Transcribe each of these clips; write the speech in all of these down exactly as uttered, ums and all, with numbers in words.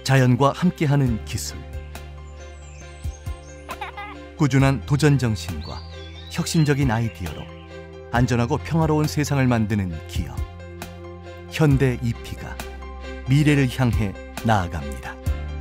자연과 함께하는 기술, 꾸준한 도전 정신과 혁신적인 아이디어로 안전하고 평화로운 세상을 만드는 기업 현대 이피가 미래를 향해 나아갑니다.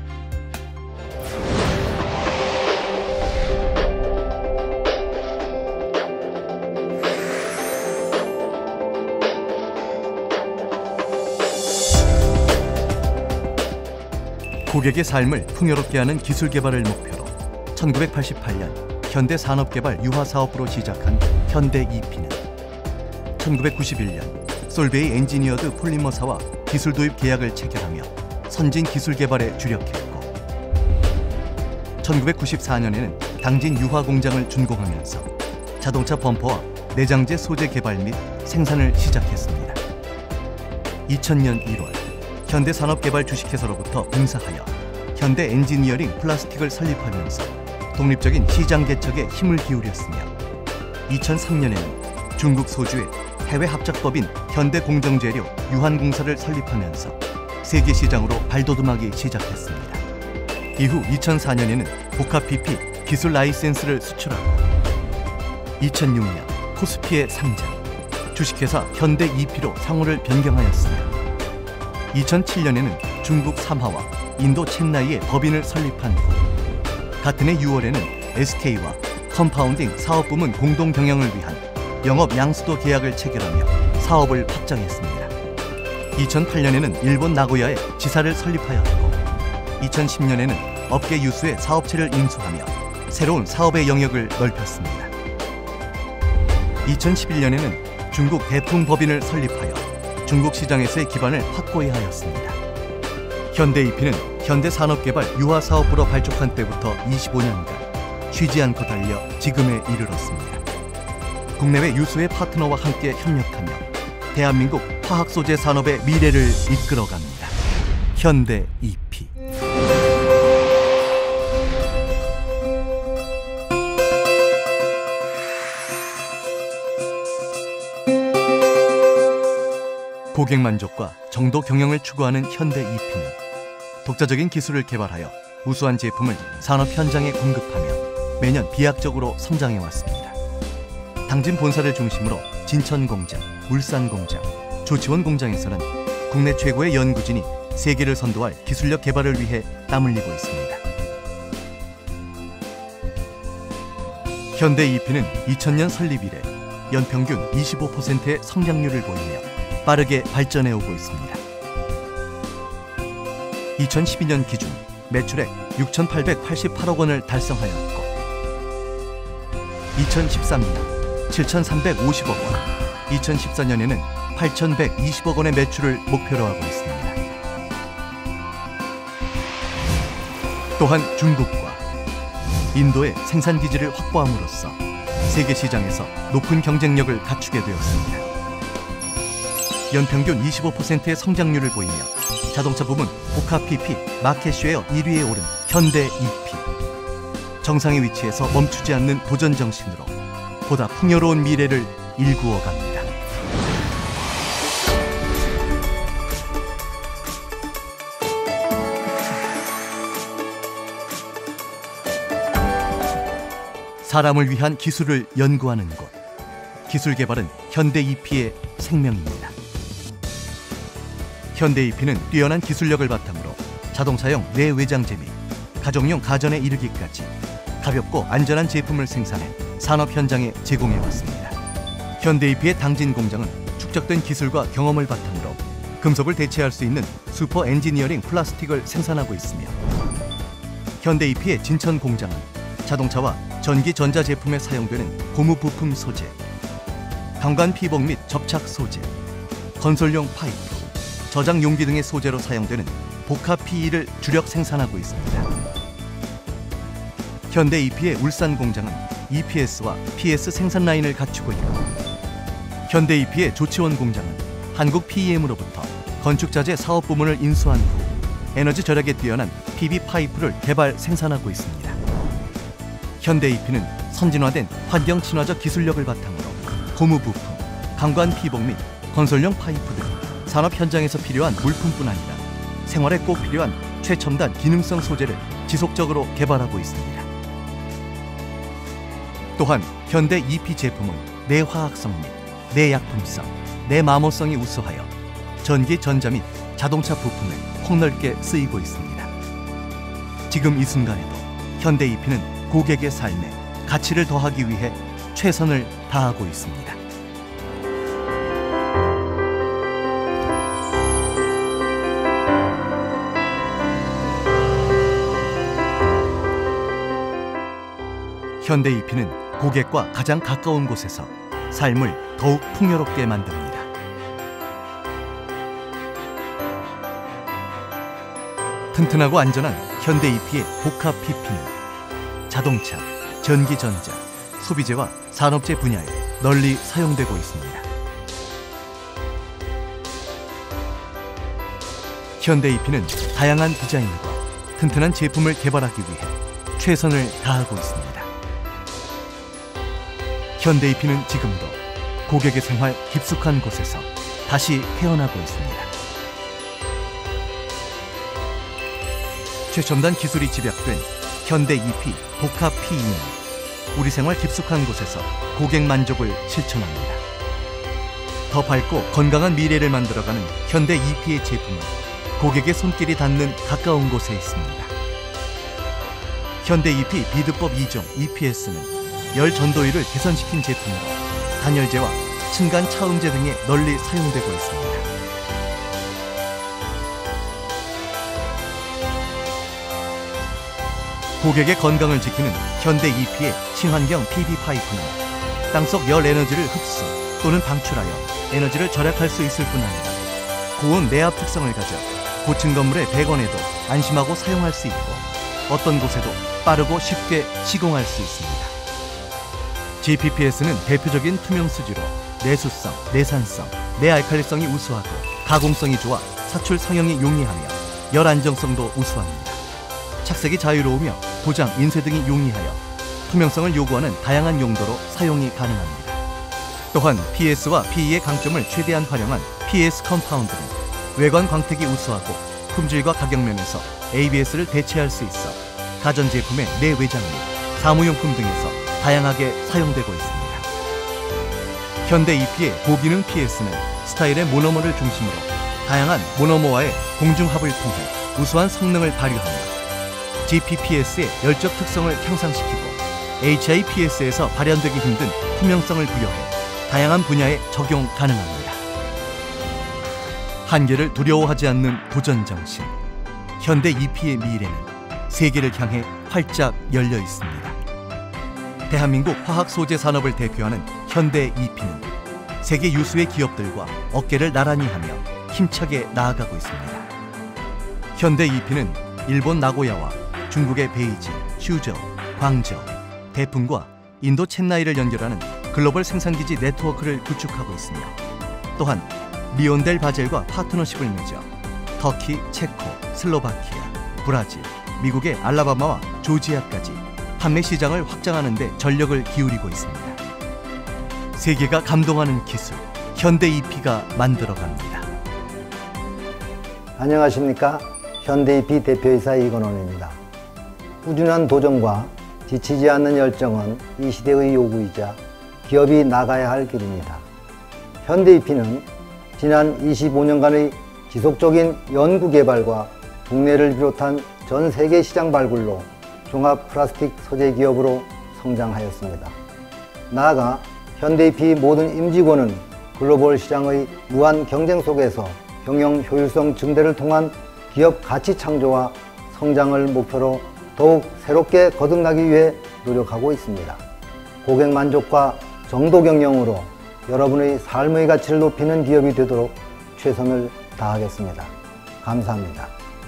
고객의 삶을 풍요롭게 하는 기술 개발을 목표로 천구백팔십팔 년 현대산업개발 유화사업부로 시작한 현대 이피는 천구백구십일 년 솔베이 엔지니어드 폴리머사와 기술 도입 계약을 체결하며 선진 기술 개발에 주력했고, 천구백구십사 년에는 당진 유화 공장을 준공하면서 자동차 범퍼와 내장재 소재 개발 및 생산을 시작했습니다. 이천 년 일월 현대산업개발 주식회사로부터 분사하여 현대 엔지니어링 플라스틱을 설립하면서 독립적인 시장 개척에 힘을 기울였으며, 이천삼 년에는 중국 소주의 해외 합작법인 현대공정재료 유한공사를 설립하면서 세계 시장으로 발돋움하기 시작했습니다. 이후 이천사 년에는 복합 피피 기술 라이센스를 수출하고, 이천육 년 코스피에 상장, 주식회사 현대 이피로 상호를 변경하였으며, 이천칠 년에는 중국 삼하와 인도 첸나이에 법인을 설립한 후 같은 해 유월에는 에스케이와 컴파운딩 사업부문 공동 경영을 위한 영업 양수도 계약을 체결하며 사업을 확장했습니다. 이천팔 년에는 일본 나고야에 지사를 설립하였고, 이천십 년에는 업계 유수의 사업체를 인수하며 새로운 사업의 영역을 넓혔습니다. 이천십일 년에는 중국 대풍 법인을 설립하여 중국 시장에서의 기반을 확고히 하였습니다. 현대 이피는 현대산업개발 유화사업부로 발족한 때부터 이십오 년간 쉬지 않고 달려 지금에 이르렀습니다. 국내외 유수의 파트너와 함께 협력하며 대한민국 화학소재 산업의 미래를 이끌어갑니다. 현대 이피. 고객 만족과 정도 경영을 추구하는 현대 이피는 독자적인 기술을 개발하여 우수한 제품을 산업 현장에 공급하며 매년 비약적으로 성장해왔습니다. 당진 본사를 중심으로 진천 공장, 울산 공장, 조치원 공장에서는 국내 최고의 연구진이 세계를 선도할 기술력 개발을 위해 땀 흘리고 있습니다. 현대 이피는 이천 년 설립 이래 연평균 이십오 퍼센트의 성장률을 보이며 빠르게 발전해 오고 있습니다. 이천십이 년 기준 매출액 육천팔백팔십팔억 원을 달성하였고, 이천십삼 년 칠천삼백오십억 원, 이천십사 년에는 팔천백이십억 원의 매출을 목표로 하고 있습니다. 또한 중국과 인도의 생산 기지를 확보함으로써 세계 시장에서 높은 경쟁력을 갖추게 되었습니다. 연평균 이십오 퍼센트의 성장률을 보이며 자동차 부문 복합 피피 마켓쉐어 일 위에 오른 현대 이피. 정상의 위치에서 멈추지 않는 도전 정신으로 보다 풍요로운 미래를 일구어 갑니다. 사람을 위한 기술을 연구하는 곳, 기술 개발은 현대 이피의 생명입니다. 현대 이피는 뛰어난 기술력을 바탕으로 자동차용 내외장재 및 가정용 가전에 이르기까지 가볍고 안전한 제품을 생산해 산업 현장에 제공해왔습니다. 현대 이피의 당진 공장은 축적된 기술과 경험을 바탕으로 금속을 대체할 수 있는 슈퍼 엔지니어링 플라스틱을 생산하고 있으며, 현대 이피의 진천 공장은 자동차와 전기 전자 제품에 사용되는 고무 부품 소재, 강관 피복 및 접착 소재, 건설용 파이프, 저장 용기 등의 소재로 사용되는 복합 피이를 주력 생산하고 있습니다. 현대 이피의 울산 공장은 이피에스와 피에스 생산 라인을 갖추고 있고, 현대 이피의 조치원 공장은 한국 피이엠으로부터 건축자재 사업 부문을 인수한 후 에너지 절약에 뛰어난 피비 파이프를 개발 생산하고 있습니다. 현대 이피는 선진화된 환경 친화적 기술력을 바탕으로 고무 부품, 강관 피복 및 건설용 파이프 등 산업 현장에서 필요한 물품뿐 아니라 생활에 꼭 필요한 최첨단 기능성 소재를 지속적으로 개발하고 있습니다. 또한 현대 이피 제품은 내화학성 및 내약품성, 내마모성이 우수하여 전기, 전자 및 자동차 부품에 폭넓게 쓰이고 있습니다. 지금 이 순간에도 현대 이피는 고객의 삶에 가치를 더하기 위해 최선을 다하고 있습니다. 현대 이피는 고객과 가장 가까운 곳에서 삶을 더욱 풍요롭게 만듭니다. 튼튼하고 안전한 현대 이피의 복합 피피는 자동차, 전기전자, 소비재와 산업재 분야에 널리 사용되고 있습니다. 현대 이피는 다양한 디자인과 튼튼한 제품을 개발하기 위해 최선을 다하고 있습니다. 현대 이피는 지금도 고객의 생활 깊숙한 곳에서 다시 태어나고 있습니다. 최첨단 기술이 집약된 현대 이피 복합 피이는 우리 생활 깊숙한 곳에서 고객 만족을 실천합니다. 더 밝고 건강한 미래를 만들어가는 현대 이피의 제품은 고객의 손길이 닿는 가까운 곳에 있습니다. 현대 이피 비드법 이 종 이피에스는 열 전도율을 개선시킨 제품으로 단열재와 층간 차음재 등에 널리 사용되고 있습니다. 고객의 건강을 지키는 현대 이피의 친환경 피비 파이프는 땅속 열 에너지를 흡수 또는 방출하여 에너지를 절약할 수 있을 뿐 아니라 고온 내압 특성을 가져 고층 건물에 배관에도 안심하고 사용할 수 있고 어떤 곳에도 빠르고 쉽게 시공할 수 있습니다. 지피피에스는 대표적인 투명 수지로 내수성, 내산성, 내알칼리성이 우수하고 가공성이 좋아 사출 성형이 용이하며 열 안정성도 우수합니다. 착색이 자유로우며 도장, 인쇄 등이 용이하여 투명성을 요구하는 다양한 용도로 사용이 가능합니다. 또한 피에스와 피이의 강점을 최대한 활용한 피에스 컴파운드는 외관 광택이 우수하고 품질과 가격 면에서 에이비에스를 대체할 수 있어 가전제품의 내외장 및 사무용품 등에서 다양하게 사용되고 있습니다. 현대 이피의 고기능 피에스는 스타일의 모노머를 중심으로 다양한 모노머와의 공중합을 통해 우수한 성능을 발휘하며 지피피에스의 열적 특성을 향상시키고 에이치아이피에스에서 발현되기 힘든 투명성을 부여해 다양한 분야에 적용 가능합니다. 한계를 두려워하지 않는 도전 정신. 현대 이피의 미래는 세계를 향해 활짝 열려 있습니다. 대한민국 화학 소재 산업을 대표하는 현대 이피는 세계 유수의 기업들과 어깨를 나란히 하며 힘차게 나아가고 있습니다. 현대 이피는 일본 나고야와 중국의 베이징, 슈저우, 광저우, 대풍과 인도 첸나이를 연결하는 글로벌 생산기지 네트워크를 구축하고 있으며 또한 리온델 바젤과 파트너십을 맺어 터키, 체코, 슬로바키아, 브라질, 미국의 알라바마와 조지아까지 판매 시장을 확장하는 데 전력을 기울이고 있습니다. 세계가 감동하는 기술, 현대 이피가 만들어갑니다. 안녕하십니까? 현대 이피 대표이사 이건원입니다. 꾸준한 도전과 지치지 않는 열정은 이 시대의 요구이자 기업이 나가야 할 길입니다. 현대 이피는 지난 이십오 년간의 지속적인 연구개발과 국내를 비롯한 전 세계 시장 발굴로 종합 플라스틱 소재 기업으로 성장하였습니다. 나아가 현대 이피 모든 임직원은 글로벌 시장의 무한 경쟁 속에서 경영 효율성 증대를 통한 기업 가치 창조와 성장을 목표로 더욱 새롭게 거듭나기 위해 노력하고 있습니다. 고객 만족과 정도 경영으로 여러분의 삶의 가치를 높이는 기업이 되도록 최선을 다하겠습니다. 감사합니다.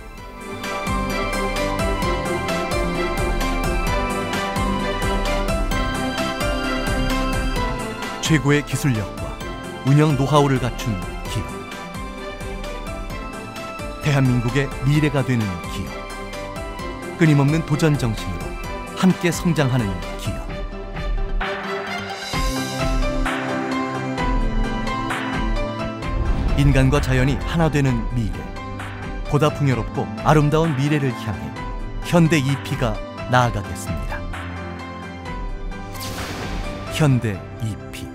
최고의 기술력과 운영 노하우를 갖춘 기업. 대한민국의 미래가 되는 기업. 끊임없는 도전 정신으로 함께 성장하는 기업. 인간과 자연이 하나 되는 미래. 보다 풍요롭고 아름다운 미래를 향해 현대 이피가 나아가겠습니다. 현대 이피